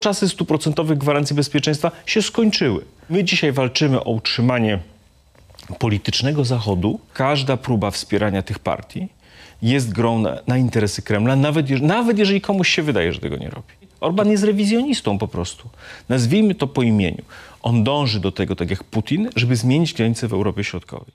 czasy 100% gwarancji bezpieczeństwa się skończyły. My dzisiaj walczymy o utrzymanie politycznego Zachodu. Każda próba wspierania tych partii jest grą na interesy Kremla, nawet jeżeli komuś się wydaje, że tego nie robi. Orbán jest rewizjonistą po prostu. Nazwijmy to po imieniu. On dąży do tego, tak jak Putin, żeby zmienić granice w Europie Środkowej.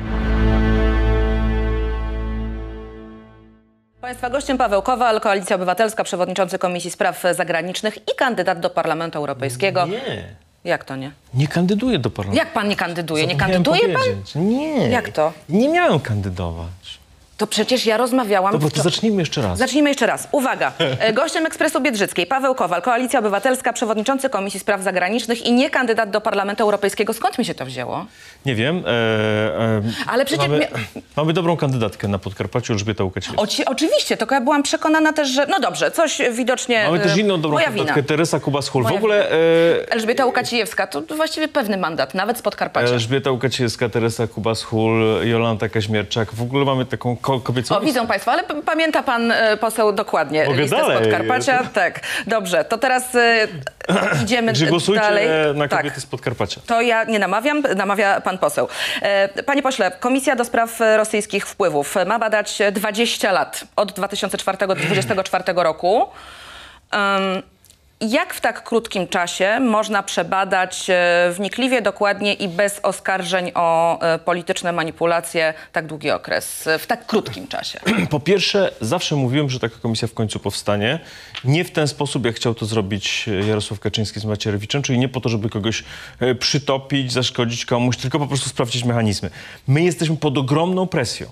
Państwa gościem Paweł Kowal, Koalicja Obywatelska, przewodniczący Komisji Spraw Zagranicznych i kandydat do Parlamentu Europejskiego. Nie. Jak to nie? Nie kandyduję do parlamentu. Jak pan nie kandyduje? Nie Zapomniałem kandyduje pan? powiedzieć. Nie. Jak to? Nie miałem kandydować. To przecież ja rozmawiałam... Dobra, to zacznijmy jeszcze raz. Zacznijmy jeszcze raz. Uwaga. Gościem Ekspresu Biedrzyckiej Paweł Kowal, Koalicja Obywatelska, przewodniczący Komisji Spraw Zagranicznych i nie kandydat do Parlamentu Europejskiego. Skąd mi się to wzięło? Nie wiem. Ale przecież... Mamy dobrą kandydatkę na Podkarpaciu, Elżbieta Łukacijewska. Oczywiście, tylko ja byłam przekonana też, że... No dobrze, coś widocznie... Mamy też inną dobrą kandydatkę, Teresa Kubas-Hul. W ogóle... Elżbieta Łukacijewska, to właściwie pewny mandat, nawet z Podkarpacia. Elżbieta Łukacijewska, Teresa Kubas-Hul, Jolanta Kaźmierczak. W ogóle mamy taką kobiecą... O, widzą państwo, ale pamięta pan poseł dokładnie listę z Podkarpacia? Tak, dobrze. To teraz idziemy dalej. Głosujcie na kobiety z Podkarpacia. To ja nie namawiam, namawia pan poseł. Panie pośle, Komisja do Spraw Rosyjskich Wpływów ma badać 20 lat od 2004 do 2024 roku. Jak w tak krótkim czasie można przebadać wnikliwie, dokładnie i bez oskarżeń o polityczne manipulacje tak długi okres, w tak krótkim czasie? Po pierwsze, zawsze mówiłem, że taka komisja w końcu powstanie. Nie w ten sposób, jak chciał to zrobić Jarosław Kaczyński z Macierewiczem, czyli nie po to, żeby kogoś przytopić, zaszkodzić komuś, tylko po prostu sprawdzić mechanizmy. My jesteśmy pod ogromną presją.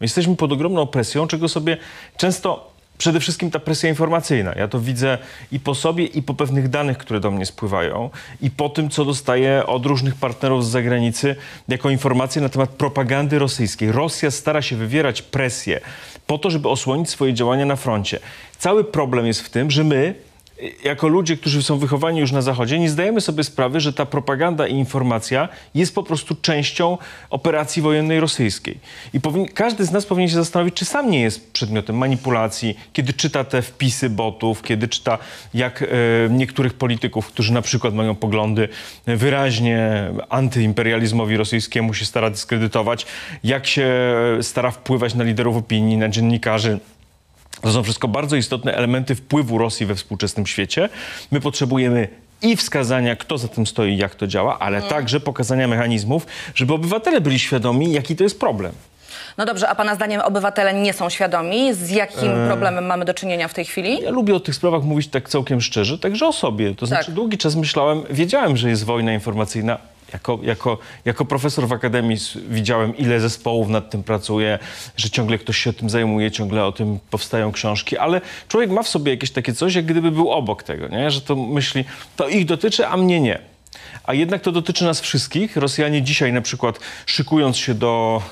Czego sobie często... Przede wszystkim ta presja informacyjna. Ja to widzę i po sobie, i po pewnych danych, które do mnie spływają, i po tym, co dostaję od różnych partnerów z zagranicy jako informacje na temat propagandy rosyjskiej. Rosja stara się wywierać presję po to, żeby osłonić swoje działania na froncie. Cały problem jest w tym, że my, jako ludzie, którzy są wychowani już na Zachodzie, nie zdajemy sobie sprawy, że ta propaganda i informacja jest po prostu częścią operacji wojennej rosyjskiej. I każdy z nas powinien się zastanowić, czy sam nie jest przedmiotem manipulacji, kiedy czyta te wpisy botów, kiedy czyta, jak niektórych polityków, którzy na przykład mają poglądy wyraźnie antyimperializmowi rosyjskiemu się stara dyskredytować, jak się stara wpływać na liderów opinii, na dziennikarzy. To są wszystko bardzo istotne elementy wpływu Rosji we współczesnym świecie. My potrzebujemy i wskazania, kto za tym stoi, jak to działa, ale także pokazania mechanizmów, żeby obywatele byli świadomi, jaki to jest problem. No dobrze, a pana zdaniem obywatele nie są świadomi, z jakim problemem mamy do czynienia w tej chwili? Ja lubię o tych sprawach mówić tak całkiem szczerze, także o sobie. To znaczy długi czas wiedziałem, że jest wojna informacyjna. Jako profesor w akademii widziałem, ile zespołów nad tym pracuje, że ciągle ktoś się tym zajmuje, ciągle o tym powstają książki, ale człowiek ma w sobie jakieś takie coś, jak gdyby był obok tego, nie? Że to myśli, to ich dotyczy, a mnie nie. A jednak to dotyczy nas wszystkich. Rosjanie dzisiaj na przykład szykując się do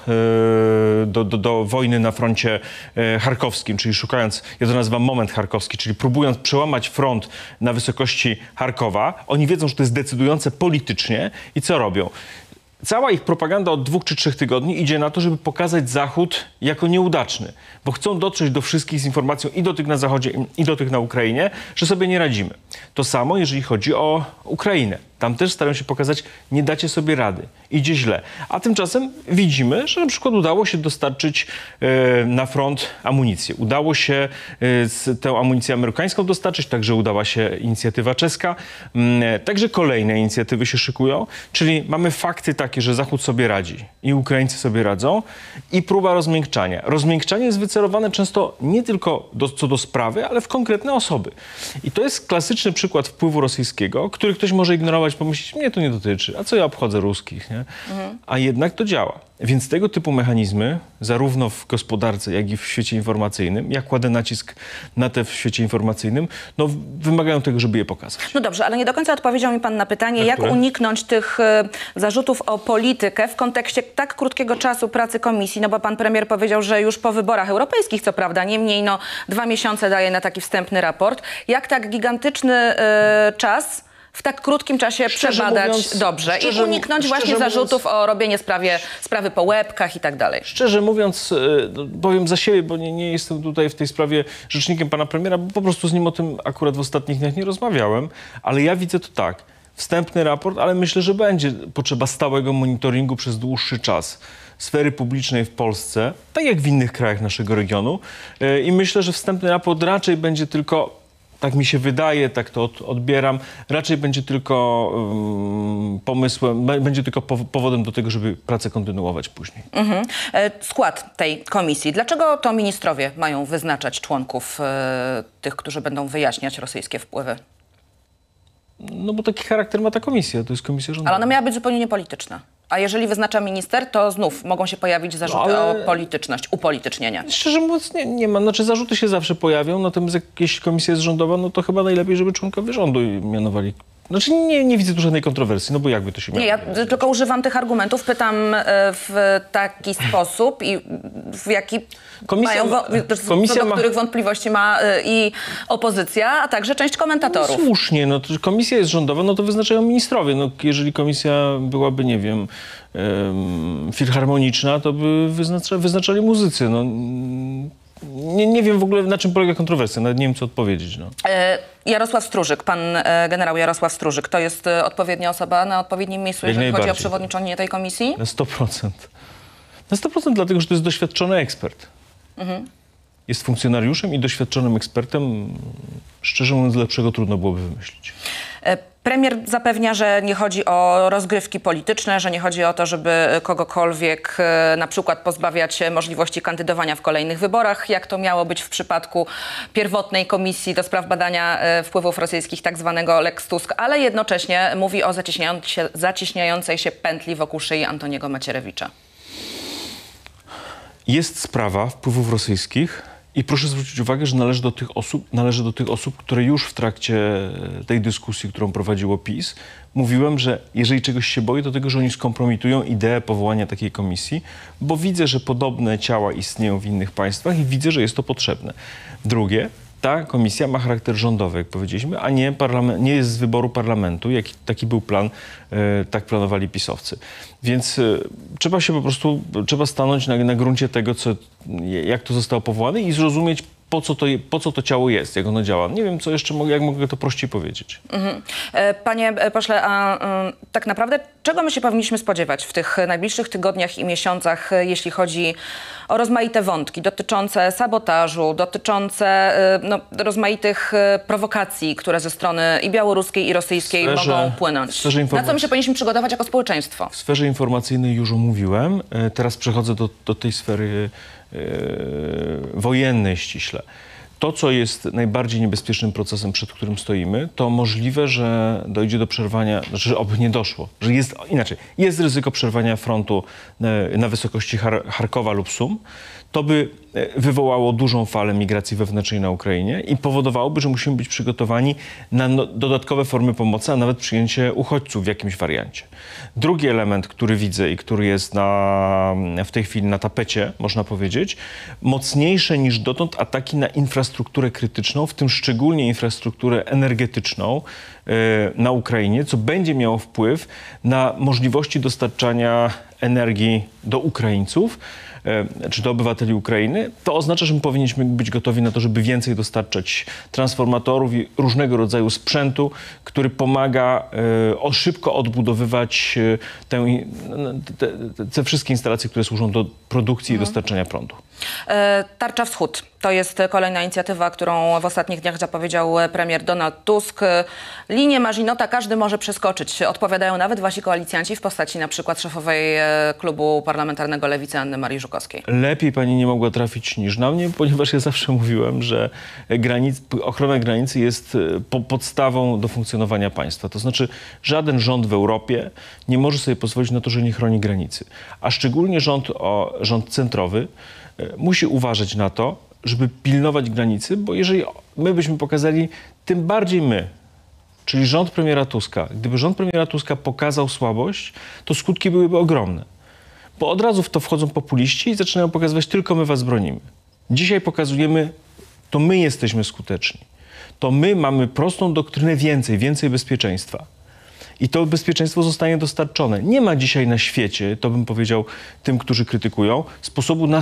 wojny na froncie charkowskim, czyli szukając, ja to nazywam moment charkowski, czyli próbując przełamać front na wysokości Charkowa, oni wiedzą, że to jest decydujące politycznie i co robią? Cała ich propaganda od 2 czy 3 tygodni idzie na to, żeby pokazać Zachód jako nieudaczny, bo chcą dotrzeć do wszystkich z informacją i do tych na Zachodzie, i do tych na Ukrainie, że sobie nie radzimy. To samo, jeżeli chodzi o Ukrainę. Tam też starają się pokazać, nie dacie sobie rady, idzie źle. A tymczasem widzimy, że na przykład udało się dostarczyć na front amunicję. Udało się tę amunicję amerykańską dostarczyć, także udała się inicjatywa czeska. Także kolejne inicjatywy się szykują, czyli mamy fakty takie, że Zachód sobie radzi i Ukraińcy sobie radzą i próba rozmiękczania. Rozmiękczanie jest wycelowane często nie tylko co do sprawy, ale w konkretne osoby. I to jest klasyczny przykład wpływu rosyjskiego, który ktoś może ignorować, pomyśleć, mnie to nie dotyczy, a co ja obchodzę ruskich, nie? A jednak to działa. Więc tego typu mechanizmy, zarówno w gospodarce, jak i w świecie informacyjnym, ja kładę nacisk na te w świecie informacyjnym, no wymagają tego, żeby je pokazać. No dobrze, ale nie do końca odpowiedział mi pan na pytanie, jak uniknąć tych zarzutów o politykę w kontekście tak krótkiego czasu pracy komisji, no bo pan premier powiedział, że już po wyborach europejskich, co prawda, niemniej 2 miesiące daje na taki wstępny raport. Jak tak gigantyczny czas w tak krótkim czasie przebadać mówiąc, dobrze i uniknąć właśnie zarzutów o robienie sprawy po łebkach i tak dalej. Szczerze mówiąc, powiem za siebie, bo nie jestem tutaj w tej sprawie rzecznikiem pana premiera, bo po prostu z nim o tym akurat w ostatnich dniach nie rozmawiałem, ale ja widzę to tak. Wstępny raport, ale myślę, że będzie potrzeba stałego monitoringu przez dłuższy czas sfery publicznej w Polsce, tak jak w innych krajach naszego regionu. I myślę, że wstępny raport raczej będzie tylko, tak mi się wydaje, tak to odbieram, raczej będzie tylko pomysłem, będzie tylko powodem do tego, żeby pracę kontynuować później. Skład tej komisji. Dlaczego to ministrowie mają wyznaczać członków tych, którzy będą wyjaśniać rosyjskie wpływy? No bo taki charakter ma ta komisja, to jest komisja rządowa. Ale ona miała być zupełnie niepolityczna. A jeżeli wyznacza minister, to znów mogą się pojawić zarzuty o polityczność, upolitycznienie. Szczerze mówiąc nie ma. Znaczy zarzuty się zawsze pojawią, natomiast jak jeśli komisja jest rządowa, no to chyba najlepiej, żeby członkowie rządu mianowali. Znaczy nie widzę tu żadnej kontrowersji, no bo jakby to się miało. Nie, ja tylko używam tych argumentów, pytam w taki sposób i w jaki co do których wątpliwości ma i opozycja, a także część komentatorów. No słusznie, no to komisja jest rządowa, no to wyznaczają ministrowie. No jeżeli komisja byłaby, nie wiem, filharmoniczna, to by wyznaczali muzycy. No, nie wiem w ogóle, na czym polega kontrowersja, nawet nie wiem, co odpowiedzieć. No. Jarosław Strużyk, pan generał Jarosław Strużyk, to jest odpowiednia osoba na odpowiednim miejscu, jeżeli chodzi o przewodniczenie tej komisji? Na 100%. Na 100% dlatego, że to jest doświadczony ekspert. Jest funkcjonariuszem i doświadczonym ekspertem. Szczerze mówiąc, lepszego trudno byłoby wymyślić. Premier zapewnia, że nie chodzi o rozgrywki polityczne, że nie chodzi o to, żeby kogokolwiek na przykład pozbawiać możliwości kandydowania w kolejnych wyborach, jak to miało być w przypadku pierwotnej komisji do spraw badania wpływów rosyjskich, tak zwanego Lex Tusk, ale jednocześnie mówi o zacieśniającej się pętli wokół szyi Antoniego Macierewicza. Jest sprawa wpływów rosyjskich. I proszę zwrócić uwagę, że należy do tych osób, które już w trakcie tej dyskusji, którą prowadziło PiS, mówiłem, że jeżeli czegoś się boję, to tego, że oni skompromitują ideę powołania takiej komisji, bo widzę, że podobne ciała istnieją w innych państwach i widzę, że jest to potrzebne. Drugie, ta komisja ma charakter rządowy, jak powiedzieliśmy, a nie jest z wyboru parlamentu, taki był plan, tak planowali pisowcy. Więc trzeba stanąć na gruncie tego, jak to zostało powołane i zrozumieć, po co to ciało jest, jak ono działa. Nie wiem, jak mogę to prościej powiedzieć. Panie pośle, a tak naprawdę czego my się powinniśmy spodziewać w tych najbliższych tygodniach i miesiącach, jeśli chodzi o rozmaite wątki dotyczące sabotażu, dotyczące rozmaitych prowokacji, które ze strony i białoruskiej, i rosyjskiej mogą płynąć? Na co my się powinniśmy przygotować jako społeczeństwo? W sferze informacyjnej już omówiłem. Teraz przechodzę do tej sfery wojennej ściśle. To, co jest najbardziej niebezpiecznym procesem, przed którym stoimy, to możliwe, że dojdzie do przerwania, znaczy oby nie doszło, że jest ryzyko przerwania frontu na wysokości Charkowa lub Sum. To by wywołało dużą falę migracji wewnętrznej na Ukrainie i powodowałoby, że musimy być przygotowani na dodatkowe formy pomocy, a nawet przyjęcie uchodźców w jakimś wariancie. Drugi element, który widzę i który jest w tej chwili na tapecie, można powiedzieć, mocniejsze niż dotąd ataki na infrastrukturę krytyczną, w tym szczególnie infrastrukturę energetyczną na Ukrainie, co będzie miało wpływ na możliwości dostarczania energii do Ukraińców, czy do obywateli Ukrainy. To oznacza, że my powinniśmy być gotowi na to, żeby więcej dostarczać transformatorów i różnego rodzaju sprzętu, który pomaga szybko odbudowywać te wszystkie instalacje, które służą do produkcji i dostarczania prądu. Tarcza Wschód to jest kolejna inicjatywa, którą w ostatnich dniach zapowiedział premier Donald Tusk. Linię Maginota każdy może przeskoczyć. Odpowiadają nawet wasi koalicjanci w postaci na przykład szefowej klubu parlamentarnego Lewicy Anny Marii Żukowskiej. Lepiej pani nie mogła trafić niż na mnie, ponieważ ja zawsze mówiłem, że ochrona granicy jest podstawą do funkcjonowania państwa. To znaczy żaden rząd w Europie nie może sobie pozwolić na to, że nie chroni granicy. A szczególnie rząd centrowy musi uważać na to, żeby pilnować granicy, bo jeżeli my byśmy pokazali, tym bardziej my, czyli rząd premiera Tuska, gdyby rząd premiera Tuska pokazał słabość, to skutki byłyby ogromne. Bo od razu w to wchodzą populiści i zaczynają pokazywać, tylko my was bronimy. Dzisiaj pokazujemy, to my jesteśmy skuteczni. To my mamy prostą doktrynę więcej bezpieczeństwa. I to bezpieczeństwo zostanie dostarczone. Nie ma dzisiaj na świecie, to bym powiedział tym, którzy krytykują, sposobu na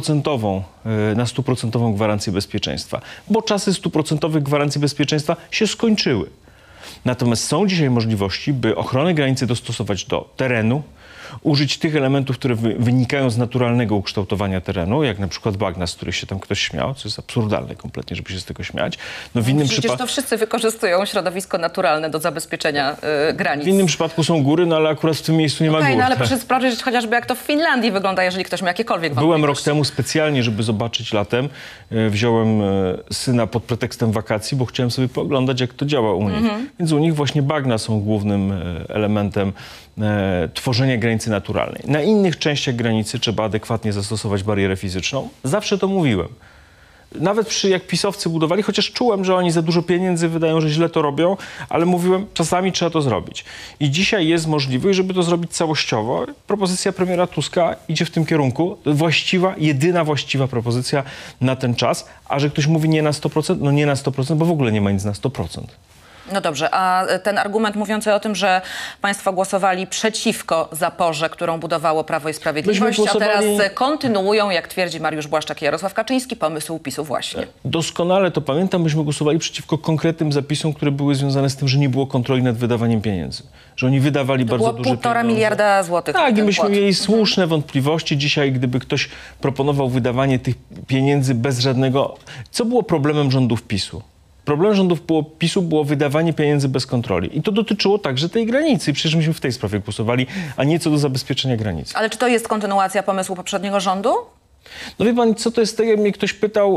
100% gwarancję bezpieczeństwa. Bo czasy 100% gwarancji bezpieczeństwa się skończyły. Natomiast są dzisiaj możliwości, by ochronę granicy dostosować do terenu, użyć tych elementów, które wynikają z naturalnego ukształtowania terenu, jak na przykład bagna, z których się tam ktoś śmiał, co jest absurdalne kompletnie, żeby się z tego śmiać. No, w innym Przecież to wszyscy wykorzystują środowisko naturalne do zabezpieczenia granic. W innym przypadku są góry, no ale akurat w tym miejscu nie ma gór. No ale proszę sprawdzić chociażby, jak to w Finlandii wygląda, jeżeli ktoś ma jakiekolwiek wątpliwości. Byłem rok temu specjalnie, żeby zobaczyć latem. Wziąłem syna pod pretekstem wakacji, bo chciałem sobie pooglądać, jak to działa u nich. Więc u nich właśnie bagna są głównym elementem tworzenia granicy naturalnej. Na innych częściach granicy trzeba adekwatnie zastosować barierę fizyczną. Zawsze to mówiłem. Nawet jak pisowcy budowali, chociaż czułem, że oni za dużo pieniędzy wydają, że źle to robią, ale mówiłem, czasami trzeba to zrobić. I dzisiaj jest możliwość, żeby to zrobić całościowo. Propozycja premiera Tuska idzie w tym kierunku. Właściwa, jedyna właściwa propozycja na ten czas. A że ktoś mówi nie na 100%, no nie na 100%, bo w ogóle nie ma nic na 100%. No dobrze, a ten argument mówiący o tym, że państwo głosowali przeciwko zaporze, którą budowało Prawo i Sprawiedliwość, a teraz kontynuują, jak twierdzi Mariusz Błaszczak i Jarosław Kaczyński, pomysł PiS-u właśnie. Doskonale to pamiętam, myśmy głosowali przeciwko konkretnym zapisom, które były związane z tym, że nie było kontroli nad wydawaniem pieniędzy. Że oni wydawali bardzo duże pieniądze. 1,5 miliarda złotych. Tak, i myśmy mieli słuszne wątpliwości. Dzisiaj, gdyby ktoś proponował wydawanie tych pieniędzy bez żadnego... Co było problemem rządów PiS-u? Problem rządów PiS-u było wydawanie pieniędzy bez kontroli. I to dotyczyło także tej granicy. I przecież myśmy w tej sprawie głosowali, a nie co do zabezpieczenia granicy. Ale czy to jest kontynuacja pomysłu poprzedniego rządu? No wie pan, co to jest tak, jak mnie ktoś pytał,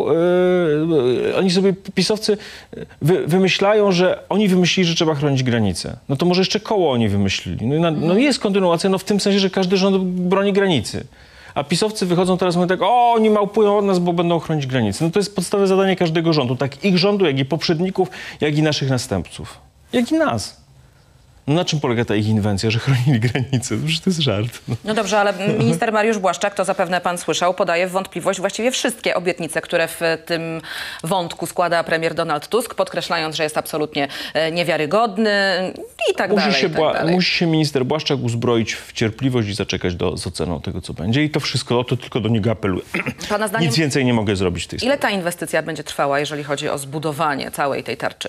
oni sobie, pisowcy, wymyślają, że oni wymyślili, że trzeba chronić granicę. No to może jeszcze koło oni wymyślili. No jest kontynuacja, no w tym sensie, że każdy rząd broni granicy. A pisowcy wychodzą teraz i mówią tak, oni małpują od nas, bo będą chronić granice. No to jest podstawowe zadanie każdego rządu. Tak ich rządu, jak i poprzedników, jak i naszych następców. Jak i nas. No na czym polega ta ich inwencja, że chronili granice? Przecież to jest żart. No dobrze, ale minister Mariusz Błaszczak, to zapewne pan słyszał, podaje w wątpliwość właściwie wszystkie obietnice, które w tym wątku składa premier Donald Tusk, podkreślając, że jest absolutnie niewiarygodny i tak dalej. Musi się minister Błaszczak uzbroić w cierpliwość i zaczekać z oceną tego, co będzie. I to wszystko, to tylko do niego apeluję. Pana zdaniem, nic więcej nie mogę zrobić w tej sprawie. Ile ta inwestycja będzie trwała, jeżeli chodzi o zbudowanie całej tej tarczy?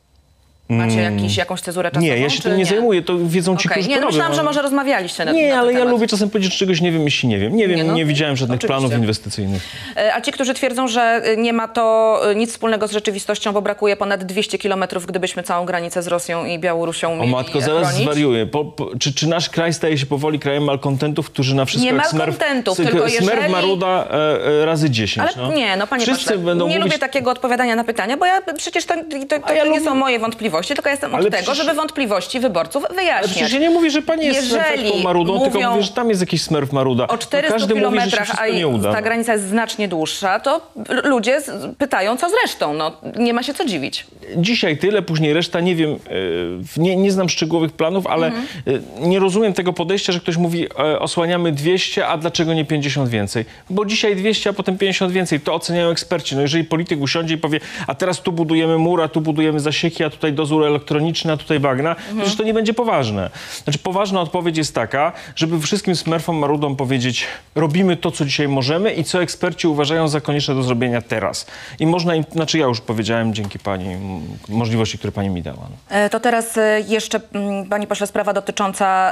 Macie jakąś cezurę czasową? Nie, ja się tym nie zajmuję, to wiedzą ci, którzy to robią. Myślałam, że może rozmawialiście na ten Nie, ale temat. ja lubię czasem powiedzieć, że czegoś nie wiem, jeśli nie wiem. Nie widziałem żadnych planów inwestycyjnych. A ci, którzy twierdzą, że nie ma to nic wspólnego z rzeczywistością, bo brakuje ponad 200 kilometrów, gdybyśmy całą granicę z Rosją i Białorusią mieli matko, zaraz chronić. zwariuję. Czy nasz kraj staje się powoli krajem malkontentów, którzy na wszystko nie jak malkontentów, tylko Smurf Maruda razy 10. Ale nie, panie pośle, nie lubię takiego odpowiadania na pytania, bo przecież to nie są moje wątpliwości, tylko jestem od tego, żeby wątpliwości wyborców wyjaśniać. Ale przecież ja nie mówię, że pani jest Smurfetką Marudą, tylko mówię, że tam jest jakiś Smurf Maruda. O 400 kilometrach, a ta granica jest znacznie dłuższa, to ludzie pytają, co z resztą. No, nie ma się co dziwić. Dzisiaj tyle, później reszta, nie wiem, nie znam szczegółowych planów, ale nie rozumiem tego podejścia, że ktoś mówi, osłaniamy 200, a dlaczego nie 50 więcej? Bo dzisiaj 200, a potem 50 więcej. To oceniają eksperci. No jeżeli polityk usiądzie i powie, a teraz tu budujemy mur, a tu budujemy zasieki, a tutaj dozór elektroniczny, a tutaj bagna, przecież to nie będzie poważne. Znaczy poważna odpowiedź jest taka, żeby wszystkim Smurfom Marudom powiedzieć, robimy to, co dzisiaj możemy i co eksperci uważają za konieczne do zrobienia teraz. I można im, ja już powiedziałem dzięki pani możliwości, które pani mi dała. To teraz jeszcze, panie pośle, sprawa dotycząca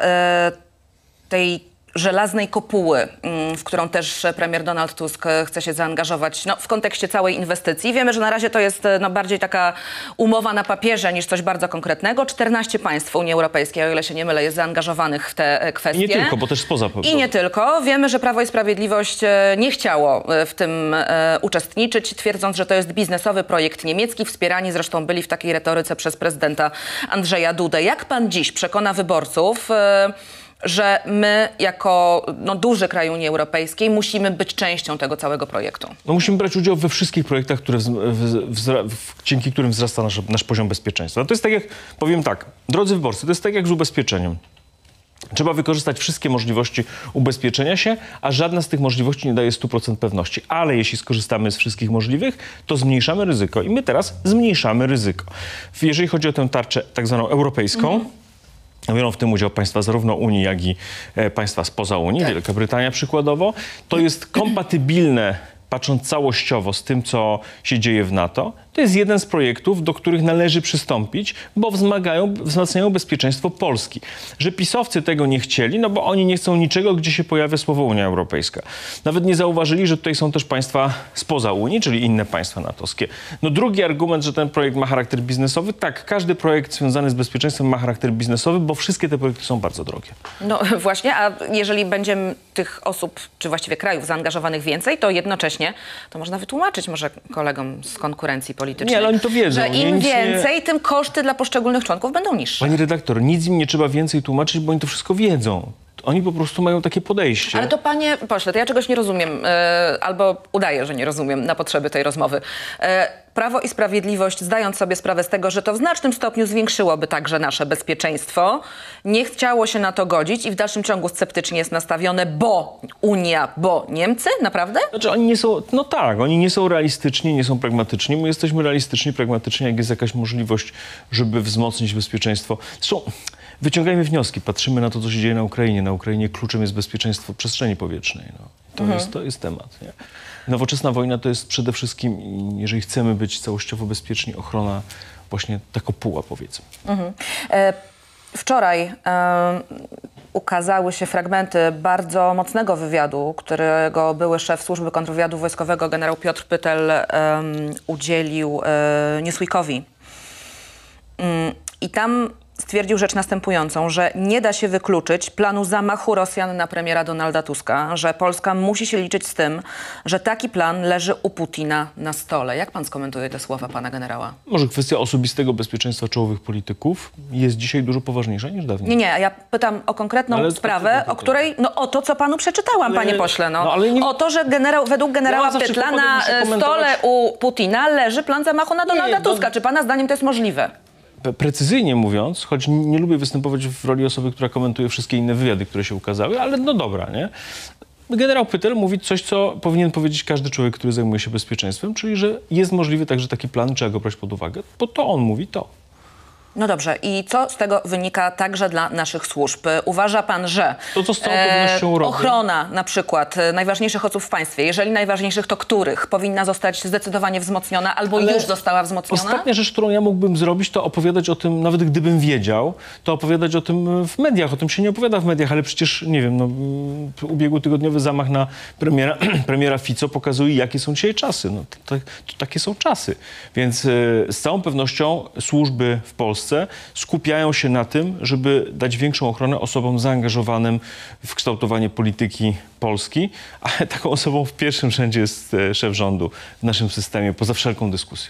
tej żelaznej kopuły, w którą też premier Donald Tusk chce się zaangażować w kontekście całej inwestycji. Wiemy, że na razie to jest bardziej taka umowa na papierze niż coś bardzo konkretnego. 14 państw Unii Europejskiej, o ile się nie mylę, jest zaangażowanych w te kwestie. I nie tylko, bo też spoza. I nie tylko. Wiemy, że Prawo i Sprawiedliwość nie chciało w tym uczestniczyć, twierdząc, że to jest biznesowy projekt niemiecki, wspierani zresztą byli w takiej retoryce przez prezydenta Andrzeja Dudę. Jak pan dziś przekona wyborców, że my jako duży kraj Unii Europejskiej musimy być częścią tego całego projektu? No musimy brać udział we wszystkich projektach, które dzięki którym wzrasta nasz poziom bezpieczeństwa. No to jest tak jak, powiem tak, drodzy wyborcy, to jest tak jak z ubezpieczeniem. Trzeba wykorzystać wszystkie możliwości ubezpieczenia się, a żadna z tych możliwości nie daje 100% pewności. Ale jeśli skorzystamy z wszystkich możliwych, to zmniejszamy ryzyko. I my teraz zmniejszamy ryzyko. Jeżeli chodzi o tę tarczę tak zwaną europejską, Biorą w tym udział państwa zarówno Unii, jak i państwa spoza Unii, Wielka Brytania przykładowo. To jest kompatybilne, patrząc całościowo z tym, co się dzieje w NATO. To jest jeden z projektów, do których należy przystąpić, bo wzmacniają bezpieczeństwo Polski. Że pisowcy tego nie chcieli, no bo oni nie chcą niczego, gdzie się pojawia słowo Unia Europejska. Nawet nie zauważyli, że tutaj są też państwa spoza Unii, czyli inne państwa natowskie. No drugi argument, że ten projekt ma charakter biznesowy. Tak, każdy projekt związany z bezpieczeństwem ma charakter biznesowy, bo wszystkie te projekty są bardzo drogie. No właśnie, a jeżeli będzie tych osób, czy właściwie krajów zaangażowanych więcej, to jednocześnie to można wytłumaczyć może kolegom z konkurencji politycznej, Nie, ale oni to wiedzą. że im więcej, tym koszty dla poszczególnych członków będą niższe. Pani redaktor, nic im nie trzeba więcej tłumaczyć, bo oni to wszystko wiedzą. Oni po prostu mają takie podejście. Ale to panie pośle, to ja czegoś nie rozumiem, albo udaję, że nie rozumiem na potrzeby tej rozmowy. Prawo i Sprawiedliwość, zdając sobie sprawę z tego, że to w znacznym stopniu zwiększyłoby także nasze bezpieczeństwo, nie chciało się na to godzić i w dalszym ciągu sceptycznie jest nastawione, bo Unia, bo Niemcy? Naprawdę? Znaczy oni nie są, no tak, oni nie są realistyczni, nie są pragmatyczni. My jesteśmy realistyczni, pragmatyczni, jak jest jakaś możliwość, żeby wzmocnić bezpieczeństwo. Zresztą wyciągajmy wnioski, patrzymy na to, co się dzieje na Ukrainie. Na Ukrainie kluczem jest bezpieczeństwo przestrzeni powietrznej. No. To jest temat. Nie? Nowoczesna wojna to jest przede wszystkim, jeżeli chcemy być całościowo bezpieczni, ochrona właśnie ta kopuła, powiedzmy. Wczoraj ukazały się fragmenty bardzo mocnego wywiadu, którego były szef Służby Kontrwywiadu Wojskowego generał Piotr Pytel udzielił Newsweekowi. I tam stwierdził rzecz następującą, że nie da się wykluczyć planu zamachu Rosjan na premiera Donalda Tuska, że Polska musi się liczyć z tym, że taki plan leży u Putina na stole. Jak pan skomentuje te słowa pana generała? Może kwestia osobistego bezpieczeństwa czołowych polityków jest dzisiaj dużo poważniejsza niż dawniej. Nie, ja pytam o konkretną sprawę, o której, o to, co panu przeczytałam, panie pośle. O to, że według generała Pytla na stole u Putina leży plan zamachu na Donalda Tuska. Czy pana zdaniem to jest możliwe? Precyzyjnie mówiąc, choć nie lubię występować w roli osoby, która komentuje wszystkie inne wywiady, które się ukazały, ale no dobra, nie? Generał Pytel mówi coś, co powinien powiedzieć każdy człowiek, który zajmuje się bezpieczeństwem, czyli że jest możliwy także taki plan, trzeba go brać pod uwagę, bo to on mówi to. No dobrze, i co z tego wynika także dla naszych służb? Uważa pan, że to z całą pewnością robi. Ochrona na przykład najważniejszych osób w państwie, jeżeli najważniejszych, to których, powinna zostać zdecydowanie wzmocniona albo już została wzmocniona? Ostatnia rzecz, którą ja mógłbym zrobić, to opowiadać o tym, nawet gdybym wiedział, to opowiadać o tym w mediach. O tym się nie opowiada w mediach, ale przecież, nie wiem, ubiegłotygodniowy zamach na premiera Fico pokazuje, jakie są dzisiaj czasy. No, to takie są czasy. Więc z całą pewnością służby w Polsce skupiają się na tym, żeby dać większą ochronę osobom zaangażowanym w kształtowanie polityki Polski, ale taką osobą w pierwszym rzędzie jest szef rządu w naszym systemie, poza wszelką dyskusją.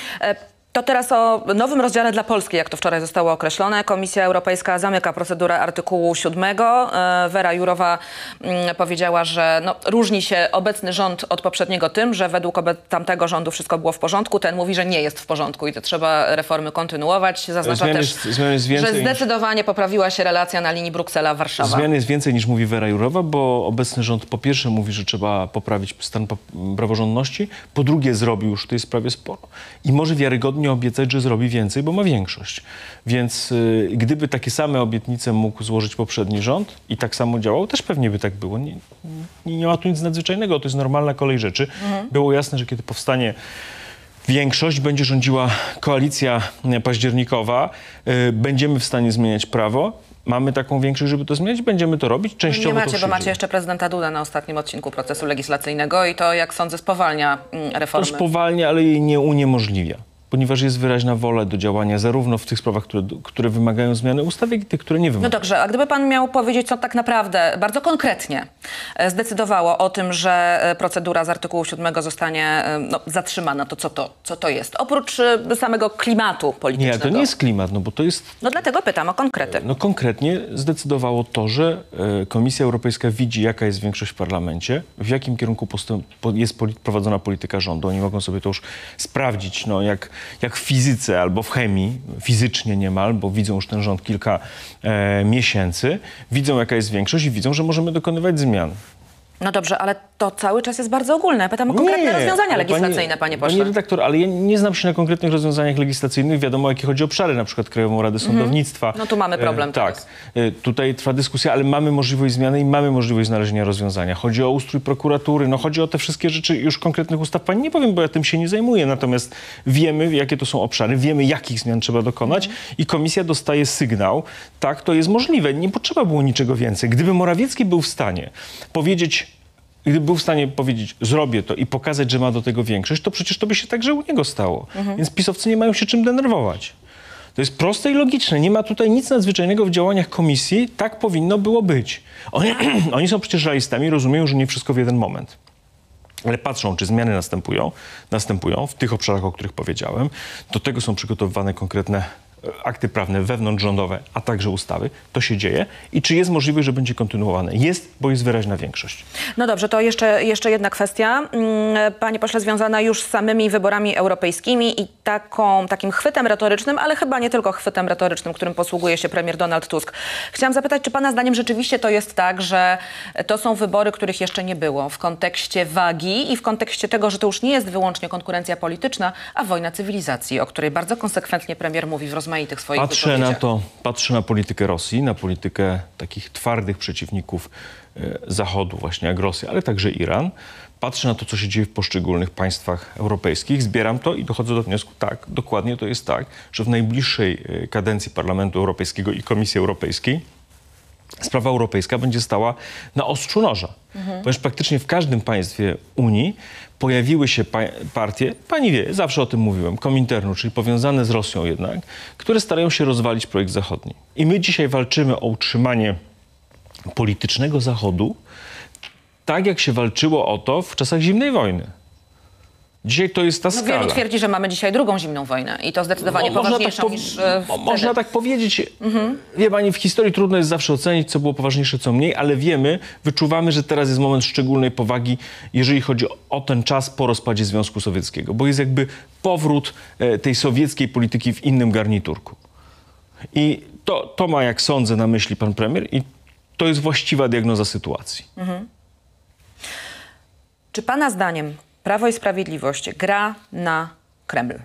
To teraz o nowym rozdziale dla Polski, jak to wczoraj zostało określone. Komisja Europejska zamyka procedurę artykułu 7. Wera Jourová powiedziała, że różni się obecny rząd od poprzedniego tym, że według tamtego rządu wszystko było w porządku. Ten mówi, że nie jest w porządku i to trzeba reformy kontynuować. Zaznacza też, że zdecydowanie poprawiła się relacja na linii Bruksela-Warszawa. Zmian jest więcej niż mówi Wera Jourová, bo obecny rząd po pierwsze mówi, że trzeba poprawić stan praworządności, po drugie zrobił już w tej sprawie sporo i może wiarygodnie obiecać, że zrobi więcej, bo ma większość. Więc gdyby takie same obietnice mógł złożyć poprzedni rząd i tak samo działał, też pewnie by tak było. Nie ma tu nic nadzwyczajnego, to jest normalna kolej rzeczy. Było jasne, że kiedy powstanie większość, będzie rządziła koalicja październikowa, będziemy w stanie zmieniać prawo. Mamy taką większość, żeby to zmieniać, będziemy to robić. Częściowo nie macie, bo macie jeszcze prezydenta Dudę na ostatnim odcinku procesu legislacyjnego i to, jak sądzę, spowalnia reformy. To spowalnia, ale jej nie uniemożliwia. Ponieważ jest wyraźna wola do działania zarówno w tych sprawach, które wymagają zmiany ustawy, jak i tych, które nie wymagają. No dobrze, a gdyby pan miał powiedzieć, co tak naprawdę bardzo konkretnie zdecydowało o tym, że procedura z artykułu 7 zostanie zatrzymana, to co to jest? Oprócz samego klimatu politycznego. Nie, to nie jest klimat, bo to jest... No dlatego pytam o konkrety. Konkretnie zdecydowało to, że Komisja Europejska widzi, jaka jest większość w parlamencie, w jakim kierunku jest prowadzona polityka rządu. Oni mogą sobie to już sprawdzić, jak w fizyce albo w chemii, fizycznie niemal, bo widzą już ten rząd kilka miesięcy, widzą, jaka jest większość i widzą, że możemy dokonywać zmian. No dobrze, ale to cały czas jest bardzo ogólne. Pytam o konkretne rozwiązania ale legislacyjne, panie pośle. Pani redaktor, ale ja nie znam się na konkretnych rozwiązaniach legislacyjnych. Wiadomo, jakie chodzi o obszary, na przykład Krajową Radę Sądownictwa. No tu mamy problem tak, tutaj trwa dyskusja, ale mamy możliwość zmiany i mamy możliwość znalezienia rozwiązania. Chodzi o ustrój prokuratury, no chodzi o te wszystkie rzeczy. Już konkretnych ustaw pani nie powiem, bo ja tym się nie zajmuję. Natomiast wiemy, jakie to są obszary, wiemy, jakich zmian trzeba dokonać i komisja dostaje sygnał. Tak, to jest możliwe. Nie potrzeba było niczego więcej. Gdyby Morawiecki był w stanie powiedzieć, zrobię to i pokazać, że ma do tego większość, to przecież to by się także u niego stało. Więc pisowcy nie mają się czym denerwować. To jest proste i logiczne. Nie ma tutaj nic nadzwyczajnego w działaniach komisji. Tak powinno było być. Oni są przecież realistami, rozumieją, że nie wszystko w jeden moment. Ale patrzą, czy zmiany następują w tych obszarach, o których powiedziałem. Do tego są przygotowywane konkretne akty prawne wewnątrzrządowe, a także ustawy. To się dzieje. I czy jest możliwość, że będzie kontynuowane? Jest, bo jest wyraźna większość. No dobrze, to jeszcze jedna kwestia. Panie pośle, związana już z samymi wyborami europejskimi i takim chwytem retorycznym, ale chyba nie tylko chwytem retorycznym, którym posługuje się premier Donald Tusk. Chciałam zapytać, czy pana zdaniem rzeczywiście to jest tak, że to są wybory, których jeszcze nie było w kontekście wagi i w kontekście tego, że to już nie jest wyłącznie konkurencja polityczna, a wojna cywilizacji, o której bardzo konsekwentnie premier mówi w rozmaitych swoich wypowiedziach. Patrzę na politykę Rosji, na politykę takich twardych przeciwników Zachodu, właśnie jak Rosja, ale także Iran. Patrzę na to, co się dzieje w poszczególnych państwach europejskich, zbieram to i dochodzę do wniosku, tak, dokładnie to jest tak, że w najbliższej kadencji Parlamentu Europejskiego i Komisji Europejskiej sprawa europejska będzie stała na ostrzu noża. Ponieważ praktycznie w każdym państwie Unii pojawiły się partie, pani wie, zawsze o tym mówiłem, Kominternu, czyli powiązane z Rosją jednak, które starają się rozwalić projekt zachodni. I my dzisiaj walczymy o utrzymanie politycznego Zachodu, tak jak się walczyło o to w czasach zimnej wojny. Dzisiaj to jest ta skala. Wielu twierdzi, że mamy dzisiaj drugą zimną wojnę i to zdecydowanie poważniejszą niż wtedy. Można tak powiedzieć. Wie pani, w historii trudno jest zawsze ocenić, co było poważniejsze, co mniej, ale wyczuwamy, że teraz jest moment szczególnej powagi, jeżeli chodzi o ten czas po rozpadzie Związku Sowieckiego, bo jest jakby powrót tej sowieckiej polityki w innym garniturku. I to ma, jak sądzę, na myśli pan premier i to jest właściwa diagnoza sytuacji. Czy pana zdaniem Prawo i Sprawiedliwość gra na Kreml?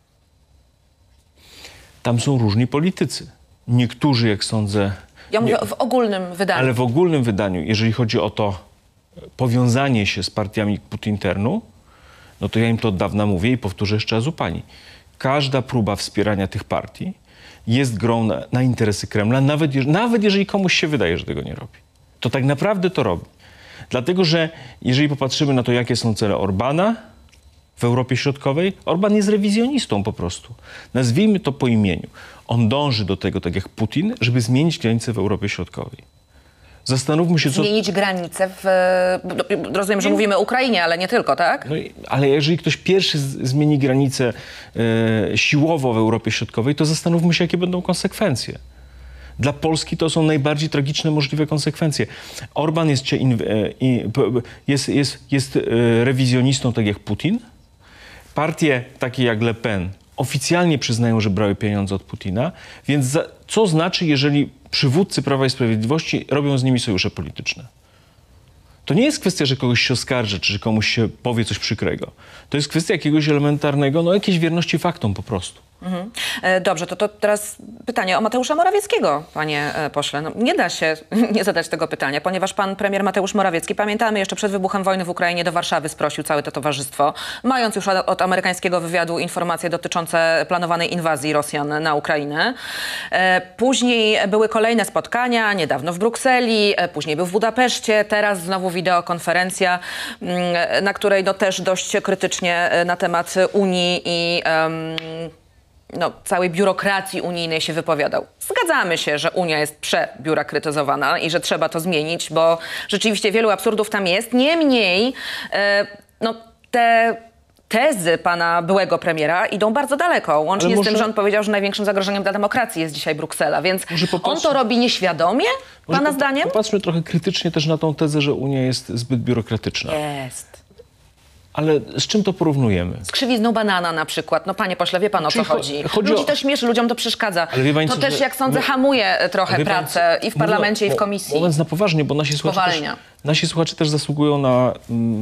Tam są różni politycy. Niektórzy, jak sądzę... Ja mówię w ogólnym wydaniu. Ale w ogólnym wydaniu, jeżeli chodzi o to powiązanie się z partiami Putinternu, no to ja im to od dawna mówię i powtórzę jeszcze raz u pani. Każda próba wspierania tych partii jest grą na interesy Kremla, nawet jeżeli komuś się wydaje, że tego nie robi. To tak naprawdę to robi. Dlatego, że jeżeli popatrzymy na to, jakie są cele Orbana w Europie Środkowej, Orban jest rewizjonistą po prostu. Nazwijmy to po imieniu. On dąży do tego, tak jak Putin, żeby zmienić granice w Europie Środkowej. Zastanówmy się, co... Zmienić granice rozumiem, że mówimy o Ukrainie, ale nie tylko, tak? No ale jeżeli ktoś pierwszy zmieni granicę siłowo w Europie Środkowej, to zastanówmy się, jakie będą konsekwencje. Dla Polski to są najbardziej tragiczne możliwe konsekwencje. Orban jest rewizjonistą, tak jak Putin. Partie takie jak Le Pen oficjalnie przyznają, że brały pieniądze od Putina. Więc co znaczy, jeżeli przywódcy Prawa i Sprawiedliwości robią z nimi sojusze polityczne? To nie jest kwestia, że kogoś się oskarży, czy że komuś się powie coś przykrego. To jest kwestia jakiegoś elementarnego, jakiejś wierności faktom po prostu. Dobrze, to teraz pytanie o Mateusza Morawieckiego, panie pośle. No, nie da się nie zadać tego pytania, ponieważ pan premier Mateusz Morawiecki, pamiętamy, jeszcze przed wybuchem wojny w Ukrainie do Warszawy sprosił całe to towarzystwo, mając już od amerykańskiego wywiadu informacje dotyczące planowanej inwazji Rosjan na Ukrainę. Później były kolejne spotkania, niedawno w Brukseli, później był w Budapeszcie, teraz znowu wideokonferencja, na której też dość krytycznie na temat Unii i całej biurokracji unijnej się wypowiadał. Zgadzamy się, że Unia jest przebiurokratyzowana i że trzeba to zmienić, bo rzeczywiście wielu absurdów tam jest. Niemniej te tezy pana byłego premiera idą bardzo daleko. Łącznie z tym, że on powiedział, że największym zagrożeniem dla demokracji jest dzisiaj Bruksela. Więc on to robi nieświadomie, pana zdaniem? Popatrzmy trochę krytycznie też na tą tezę, że Unia jest zbyt biurokratyczna. Jest. Ale z czym to porównujemy? Z krzywizną banana na przykład. No panie pośle, wie pan o co Czyli chodzi. chodzi Ludzi o- to śmieszy, ludziom to przeszkadza. Ale wie pani To co, też, że jak sądzę, my- hamuje trochę Wie pani pracę co, i w parlamencie, i w komisji. Mówiąc na poważnie, bo Spowalnia. nasi słuchacze też zasługują na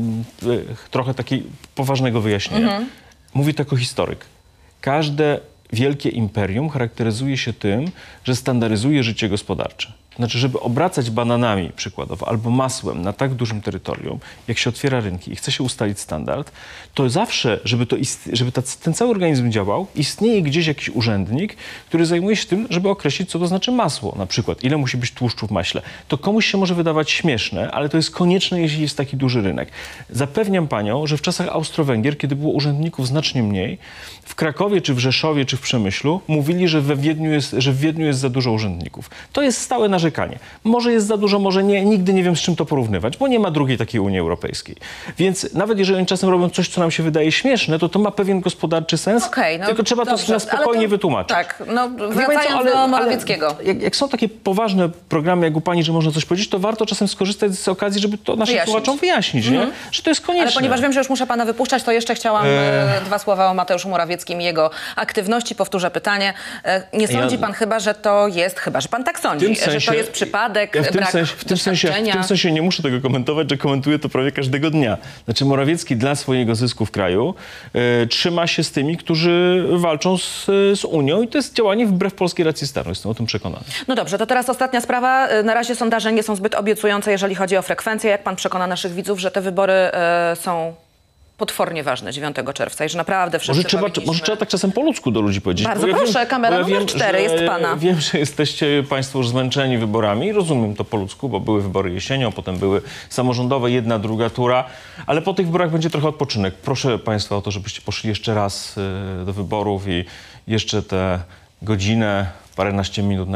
trochę takiego poważnego wyjaśnienia. Mówi to jako historyk. Każde wielkie imperium charakteryzuje się tym, że standaryzuje życie gospodarcze. Znaczy, żeby obracać bananami przykładowo albo masłem na tak dużym terytorium, jak się otwiera rynki i chce się ustalić standard, to zawsze, żeby ten cały organizm działał, istnieje gdzieś jakiś urzędnik, który zajmuje się tym, żeby określić, co to znaczy masło. Na przykład, ile musi być tłuszczu w maśle. To komuś się może wydawać śmieszne, ale to jest konieczne, jeśli jest taki duży rynek. Zapewniam panią, że w czasach Austro-Węgier, kiedy było urzędników znacznie mniej, w Krakowie, czy w Rzeszowie, czy w Przemyślu mówili, że w Wiedniu jest za dużo urzędników. To jest stałe narzekanie. Może jest za dużo, może nie. Nigdy nie wiem, z czym to porównywać, bo nie ma drugiej takiej Unii Europejskiej. Więc nawet jeżeli oni czasem robią coś, co nam się wydaje śmieszne, to ma pewien gospodarczy sens, Okej, no tylko trzeba dobrze, to na ale spokojnie wytłumaczyć. Tak, no Wie pani wracając co, do Morawieckiego. Jak są takie poważne programy, jak u pani, że można coś powiedzieć, to warto czasem skorzystać z okazji, żeby to naszym Wyjaśnić. słuchaczom wyjaśnić, nie? Że to jest konieczne. Ale ponieważ wiem, że już muszę pana wypuszczać, to jeszcze chciałam dwa słowa o Mateuszu Morawieckim i jego aktywności. Powtórzę pytanie. Nie sądzi pan chyba, że to jest, chyba że pan tak sądzi, że to jest przypadek, Ja brak doświadczenia? w tym sensie nie muszę tego komentować, że komentuję to prawie każdego dnia. Znaczy Morawiecki dla swojego zysku w kraju trzyma się z tymi, którzy walczą z Unią i to jest działanie wbrew polskiej racji stanu. Jestem o tym przekonany. No dobrze, to teraz ostatnia sprawa. Na razie sondaże nie są zbyt obiecujące, jeżeli chodzi o frekwencję. Jak pan przekona naszych widzów, że te wybory są potwornie ważne 9 czerwca i że naprawdę wszyscy Może trzeba tak czasem po ludzku do ludzi powiedzieć. Bardzo Bo proszę, kamera bo numer 4 jest pana. Wiem, że jesteście państwo już zmęczeni wyborami. Rozumiem to po ludzku, bo były wybory jesienią, potem były samorządowe, jedna, druga tura. Ale po tych wyborach będzie trochę odpoczynek. Proszę państwa o to, żebyście poszli jeszcze raz do wyborów i jeszcze tę godzinę, paręnaście minut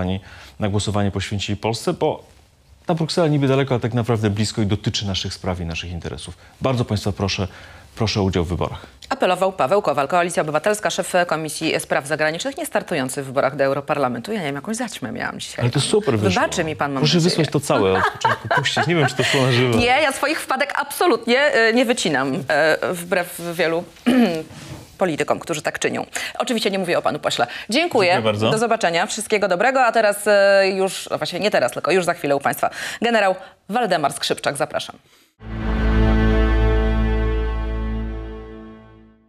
na głosowanie poświęcili Polsce, bo ta Bruksela niby daleko, a tak naprawdę blisko i dotyczy naszych spraw i naszych interesów. Bardzo państwa proszę o udział w wyborach. Apelował Paweł Kowal, Koalicja Obywatelska, szef Komisji Spraw Zagranicznych, nie startujący w wyborach do Europarlamentu. Ja nie wiem, jakąś zaćmę miałam dzisiaj. Ale to super wyszło. Wybaczy mi pan, mam Proszę nadzieję. wysłać to całe od początku, puścić. Nie wiem, czy to szło na żywo. Nie, ja swoich wpadek absolutnie nie wycinam, wbrew wielu politykom, którzy tak czynią. Oczywiście nie mówię o panu pośle. Dziękuję. Dziękuję bardzo. Do zobaczenia. Wszystkiego dobrego. A teraz już, no właśnie nie teraz, tylko już za chwilę u państwa. Generał Waldemar Skrzypczak. Zapraszam.